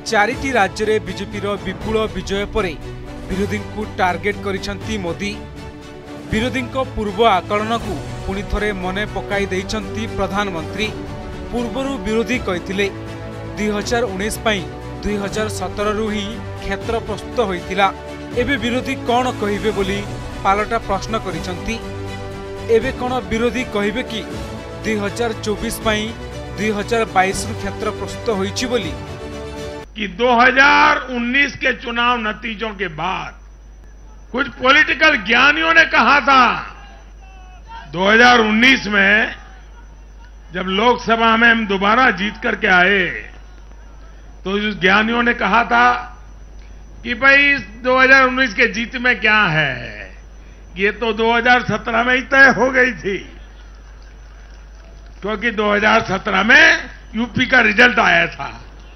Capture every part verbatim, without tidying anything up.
Charity राज्य में BJP विपुल विजय पर विरोधी को टार्गेट करिसेंती मोदी। विरोधी पूर्व आकलन को पुणी थरे मने पकाई देइछंती प्रधानमंत्री। पूर्वरु विरोधी कहिथिले दुई हजार उन्नीस दुई हजार सतर रु ही क्षेत्र प्रस्तुत होइतिला। एबे विरोधी कौन कहिबे बोली पालटा प्रश्न करिसेंती। एबे कौन विरोधी कहिबे कि दुई हजार चौबीस दुई हजार बाईस क्षेत्र प्रस्तुत होइछि बोली कि दो हजार उन्नीस के चुनाव नतीजों के बाद कुछ पॉलिटिकल ज्ञानियों ने कहा था दो हजार उन्नीस में जब लोकसभा में हम दोबारा जीत करके आए तो उस ज्ञानियों ने कहा था कि भाई दो हजार उन्नीस के जीत में क्या है, ये तो दो हजार सत्रह में ही तय हो गई थी, क्योंकि दो हजार सत्रह में यूपी का रिजल्ट आया था।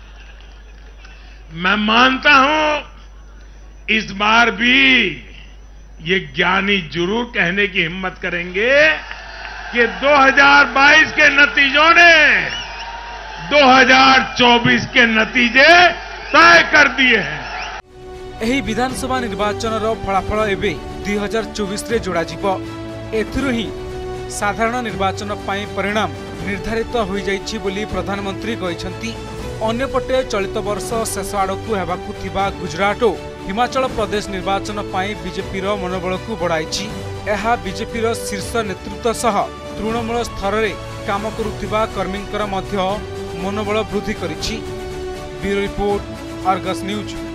मैं मानता हूं इस बार भी ये ज्ञानी जरूर कहने की हिम्मत करेंगे कि दो हजार बाईस के नतीजों ने दो हजार चौबीस के नतीजे तय कर दिए हैं। एही विधानसभा निर्वाचन रो फलाफल एबे दुई हजार चौबीस रे जोड़ा जिवो। एथिरु ही साधारण निर्वाचन पाई परिणाम निर्धारित हो जाइछि बोली प्रधानमंत्री कहिसंती। अन्यपटे चलित वर्ष शेष आड़कू हेबाकू थिबा गुजरात और हिमाचल प्रदेश निर्वाचन पाई बीजेपी रो मनोबल को बढ़ाइछि। एहा बीजेपी रो शीर्ष नेतृत्व सह तृणमूल स्तर रे काम करुथिबा कर्मींकर मध्य मनोबल वृद्धि करिछि। Bureau report, Argus news.